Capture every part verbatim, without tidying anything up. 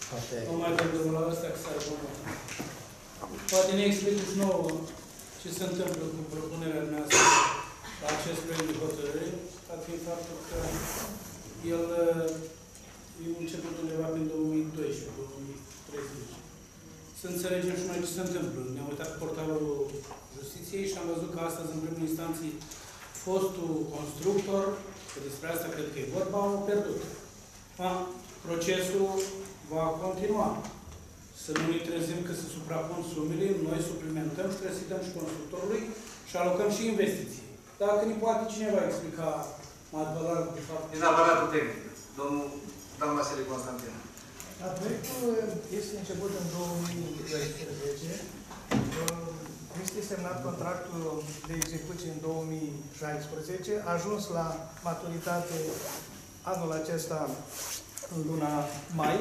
Nu mai gândim la ăsta că s-ar bună. Poate ne explicați nouă ce se întâmplă cu propunerea noastră la acest proiect de hotărâre, dat fiind faptul că el e început undeva prin două mii doisprezece două mii treisprezece. Să înțelegem și noi ce se întâmplă. Ne-am uitat pe portalul Justiției și am văzut că astăzi, în primul instanții, fostul constructor, că despre asta cred că e vorba, au pierdut. A, procesul va continua. Să nu ne trezim că se suprapun sumele, noi suplimentăm și trebuie să dăm și constructorului și alocăm și investiții. Dacă ne poate cineva explica adevărat de fapt. Din aparatul tehnic, domnul Dan Vasile Constantin. Proiectul este început în două mii doisprezece. Este semnat contractul de execuție în două mii șaisprezece. A ajuns la maturitate anul acesta, în luna mai.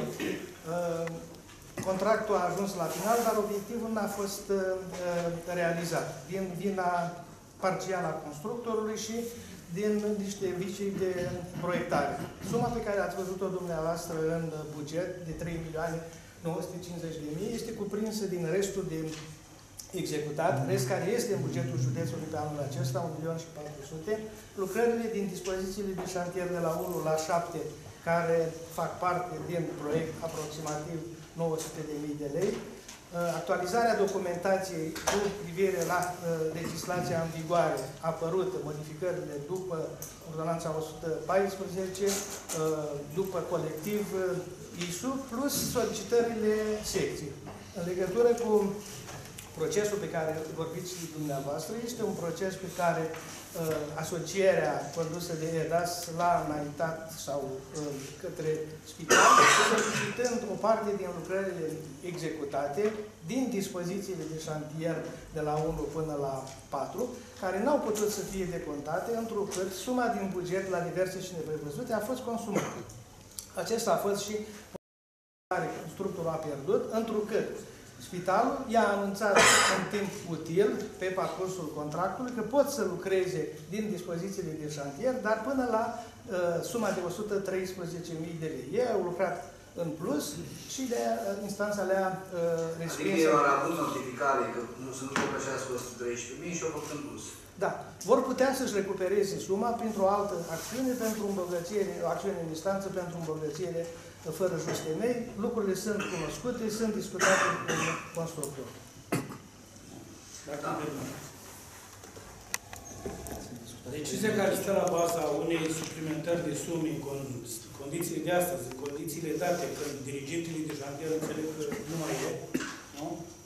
Contractul a ajuns la final, dar obiectivul n-a fost realizat. Din vina parțială a constructorului și din niște vicii de proiectare. Suma pe care ați văzut-o dumneavoastră în buget, de trei milioane nouă sute cincizeci de mii, este cuprinsă din restul de executat, rest care este în bugetul județului pe anul acesta, un milion și patru sute de mii. Lucrările din dispozițiile de șantier de la unu la șapte, care fac parte din proiect, aproximativ nouă sute de mii de lei. Actualizarea documentației cu privire la uh, legislația în vigoare apărută, modificările după ordonanța o sută paisprezece, uh, după colectiv uh, I S U, plus solicitările secției. În legătură cu procesul pe care vorbiți dumneavoastră, este un proces pe care uh, asocierea condusă de E D A S l-a înaintat sau uh, către spital, solicitând o parte din lucrările executate din dispozițiile de șantier de la unu până la patru, care n-au putut să fie decontate, întrucât suma din buget la diverse și neprevăzute a fost consumată. Acesta a fost și care constructorul a pierdut, întrucât spitalul i-a anunțat în timp util, pe parcursul contractului, că pot să lucreze din dispozițiile de șantier, dar până la uh, suma de o sută treisprezece mii de lei. Ei au lucrat în plus și de uh, instanța le-a uh, respins. Adică ei au avut notificare că nu se depășească o sută treisprezece mii și au făcut în plus. Da. Vor putea să-și recupereze suma printr-o altă acțiune, pentru îmbogățire, o acțiune în instanță pentru îmbogățire fără juste mei. Lucrurile sunt cunoscute, sunt discutate cu constructorul. Da. Decizia care stă la baza unei suplimentări de sume în condițiile de astăzi, în condițiile date, când dirigentele de șantier înțeleg că nu mai e, nu?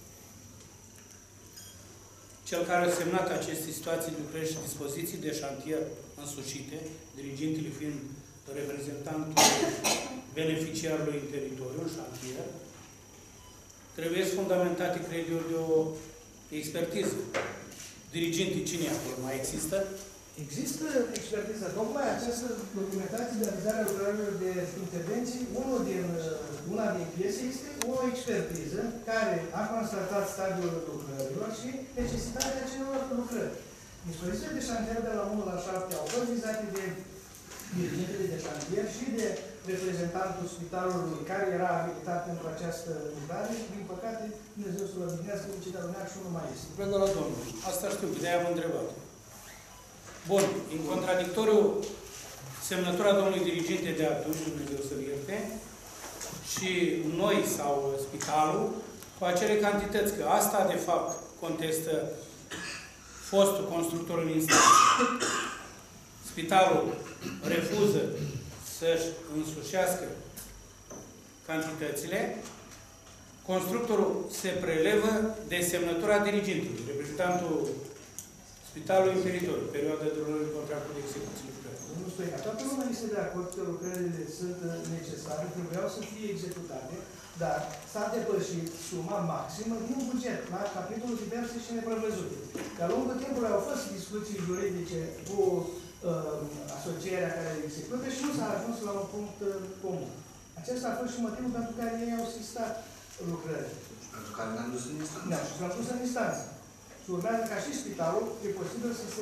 Cel care a semnat aceste situații, lucrări și dispoziții de șantier însușite, dirigentele fiind reprezentantul beneficiarului în teritoriu, în șantier, trebuie fundamentate, cred eu, de o expertiză. Dirigentii cine acolo? Mai există? Există expertiză. Tocmai această documentație de realizare a lucrărilor de intervenții, unul din, una din piese este o expertiză care a constatat stadiul lucrărilor și necesitatea celor lucrări. Dispozițiile de șantier de la unu la șapte au fost vizate de dirigentele de șantier și de reprezentantul spitalului care era abilitat pentru această lucrare și, din păcate, Dumnezeu să-l odihnească, Citalunea și nu mai este. Plecă la Domnul. Asta știu, de-aia am întrebat. Bun, în contradictoriu, semnătura domnului dirigente de atunci, Dumnezeu să-l ierte, și noi sau spitalul, cu acele cantități, că asta, de fapt, contestă fostul constructor în instanță. Spitalul refuză să-și însușească cantitățile, constructorul se prelevă de semnătura dirigentului, reprezentantul spitalului în teritoriu, perioada durării contractului de execuție lucrării. Domnul Stoica, toată lumea este de acord că lucrările sunt necesare, trebuiau să fie executate, dar s-a depășit suma maximă din buget, la capitolul diverse și neprevăzute. De-a lungul timpului au fost discuții juridice cu uh, asocierea care le execută și nu s-a ajuns la un punct uh, comun. Acesta a fost și motivul pentru care ei au sistat lucrările. Pentru care ne-am dus în instanță. Da, și l-am pus în instanță. Și urmează ca și spitalul, e posibil să se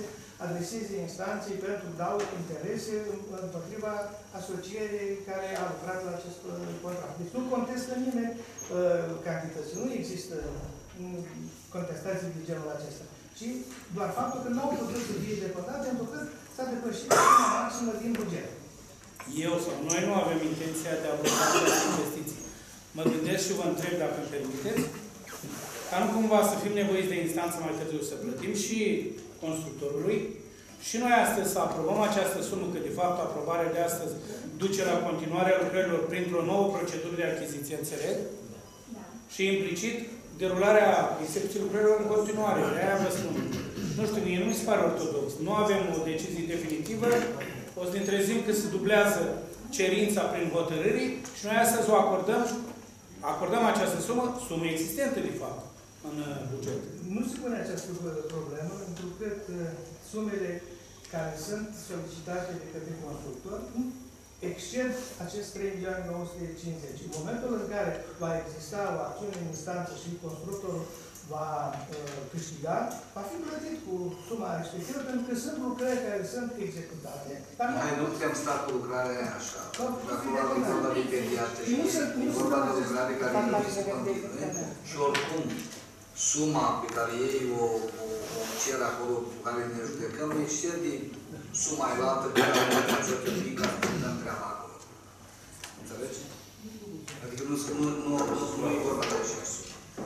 adreseze instanței pentru daune interese împotriva asocierii care a lucrat la acest contract. Deci nu contestă nimeni uh, cantități. Nu există um, contestații de genul acesta. Ci doar faptul că nu au putut să fie deputate pentru că s-a depășit suma maximă din buget. Eu sau noi nu avem intenția de a bloca aceste investiții. Mă gândesc și vă întreb dacă îmi permiteți, ca nu cumva să fim nevoiți de instanță mai târziu să plătim și constructorului și noi astăzi să aprobăm această sumă, că de fapt aprobarea de astăzi duce la continuarea lucrărilor printr-o nouă procedură de achiziție, înțeleg? Da. Și implicit derularea execuției lucrărilor în continuare. De-aia vă spun. Nu știu, mie nu mi se pare ortodox. Nu avem o decizie definitivă, o să ne trezim că se dublează cerința prin hotărârii și noi astăzi o acordăm, acordăm această sumă, sumă existentă de fapt, în buget. Nu se pune această problemă, pentru că sumele care sunt solicitate de către constructor exced acest trei milioane nouă sute cincizeci. În momentul în care va exista o acțiune în instanță și constructorul va uh, câștiga, va fi plătit cu suma respectivă, pentru că sunt lucrări care sunt executate. Dar Hai, nu putem sta cu lucrarea aia așa. Dacă vorbim vorba de pediatre și vorba de lucrare care trebuie să continue și oricum suma pe care ei o, o, o cer acolo, cu care ne judecăm, excede de suma elaltă pe care o putem să cheltui ca să putem treaba acolo. Înțelegi? Adică nu, nu, nu, nu e vorba de așa sumă.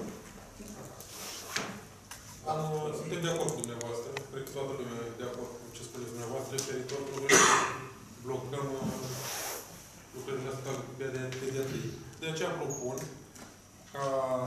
Suntem de acord cu dumneavoastră. Cred că toată lumea e de acord cu ce spuneți dumneavoastră. Referitor, probabil blocăm lucrurile astea pe de întâi. De aceea propun ca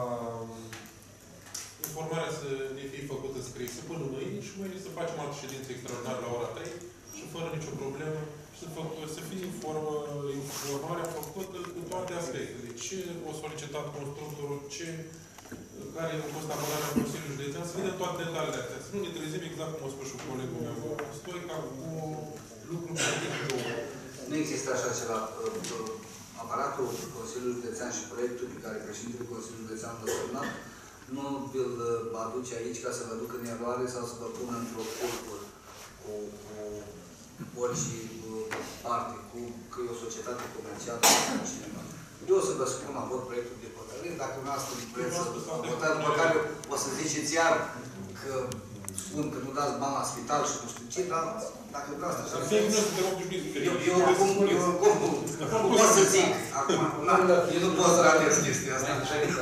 informarea să ne fie făcută scrisă până mâine și mâine să facem altă ședință extraordinară la ora trei și fără nicio problemă și să, făc, să fie informă, informarea făcută cu toate aspectele. Ce a solicitat constructorul, ce care a fost abordarea Consiliului Județean, să vedem toate detaliile astea. Să nu ne trezim exact cum a spus și colegul meu Stoica, cu lucruri pe Nu există așa ceva. Aparatul Consiliului Județean și proiectul pe care președintele Consiliului Județean l-a semnat, nu îl aduce aici ca să vă ducă în eroare sau să vă pună într-o culpă cu, cu orice parte, cu că e o societate comercială sau cineva. Eu o să vă spun, am văd proiectul de hotărâre, dacă nu asta vreți să votați, după care o să ziceți iar că spun că nu dați bani la spital și nu știu ce, dar dacă vreau să așa... Eu, eu oricum, eu oricum, nu pot să zic. Acum, eu nu pot să ratez chestia asta.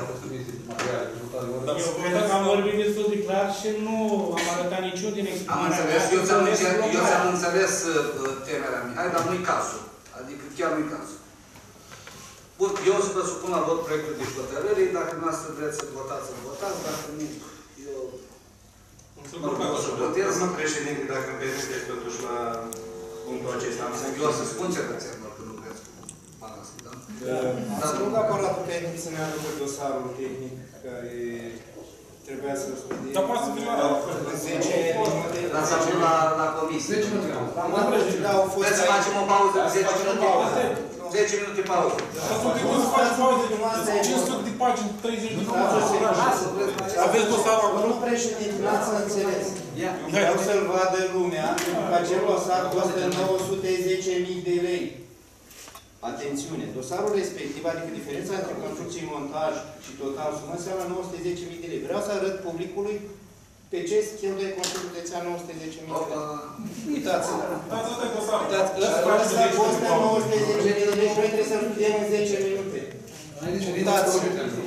Eu cred că am vorbit destul de clar și nu am arătat niciun din exprimarea mea. Eu ți-am înțeles temerea mea, dar nu-i cazul. Adică chiar nu-i cazul. Bun, eu o să vă supun la vot proiectul de hotărâre, dacă dumneavoastră vreți să votați, să votați, dacă nu, eu... Mă rog, o să votez. Domnul președinte, dacă îmi permiteți totuși la punctul acesta, am să eu o să spun cetățenilor că nu vreți cu bana asta, da? Am să rog aparatul tehnic să ne aducă dosarul tehnic care trebuia să studie. Dar poate să fie la zece minute. Dar s-a pus la comisie. zece minute. Da, au fost... Vreți să facem o pauză de zece minute? zece minute pauză. cinci sute de pagini, treizeci de minute. Aveți dosarul acolo? Domnul președinte, n-ați înțeles. Vreau să-l vadă lumea că acel dosar costă nouă sute zece mii de lei. Atențiune! Dosarul respectiv, adică diferența între construcții, montaj și total sumă, înseamnă nouă sute zece mii de lei. Vreau să arăt publicului pe ce cheltuie Consiliul Județean nouă sute zece mii de lei. Uitați-vă! Uitați, ăsta costă nouă sute zece mii de lei și noi trebuie să-l studiem în zece minute. Uitați-vă!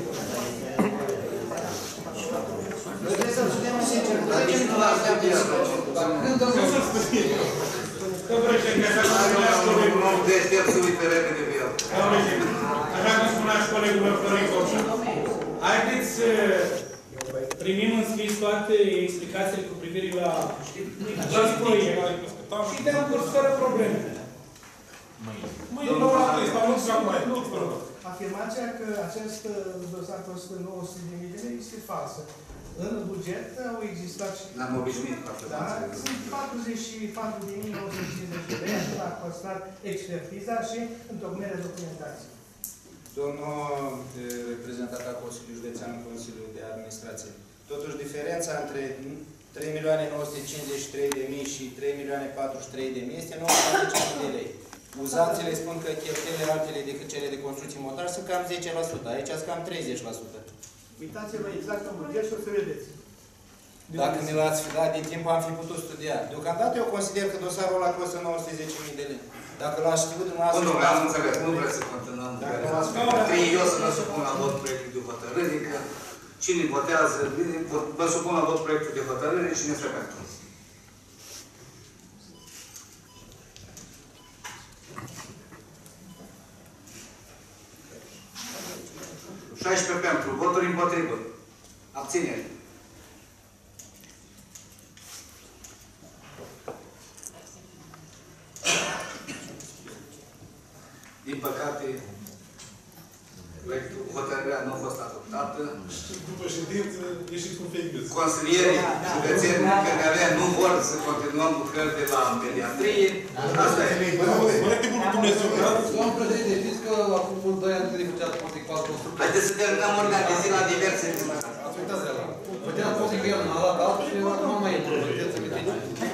Noi trebuie să-l studiem în zece minute. Dar nici nu l-am studiat. Nu să studiem. Domnul președinte, așa cum spunea și colegul meu. De aștept să uite repede pe el. Domnul președinte, așa cum spunea și colegul meu, Florin Copșin, haideți să primim în scris toate explicațiile cu privire la acest proiect și dăm curs fără probleme. Mâine la ora trei, stau lângă acum mai mult. Afirmația că acest dosar costă nouă sute de mii de lei este falsă. În buget au existat și... L-am obișnuit cu Da, sunt patruzeci și patru de mii nouă sute cincizeci de lei, așa a costat expertiza și întocmirea documentației. Domnul reprezentant al Consiliului Județean în Consiliul de Administrație. Totuși, diferența între trei milioane nouă sute cincizeci și trei de mii și trei milioane patruzeci și trei de mii este nouă sute zece mii de lei. Uzanțele spun că cheltuielile altele decât cele de construcții montare sunt cam zece la sută, aici sunt cam treizeci la sută. Uitați-vă exact în buget și o să vedeți. Dacă mi l-ați fi dat din timp, am fi putut studia. Deocamdată eu consider că dosarul ăla costă nouă sute zece mii de lei. Dacă l-aș știut dumneavoastră... Nu, am înțeles, nu vreți să continuăm. Trei, eu să vă supun la vot proiectul de hotărâre, că cine votează, vă supun la vot proiectul de hotărâre, cine este pentru. șaisprezece pentru, voturi împotrivă. Abțineri. Din păcate, proiectul, hotărârea nu a fost adoptată. După ședință, ieșiți cu fake news. Consilierii județeni K N L nu vor să continuăm lucrări de la mediatrie. Asta e. Corectul Dumnezeu. Domnul președinte, știți că acum doi ani de făcea politic cu alt constructor? Haideți să terminăm ordinea de zi la diverse. Ați uitat de la. Puteam fost că el n-a luat altul și acum mai e.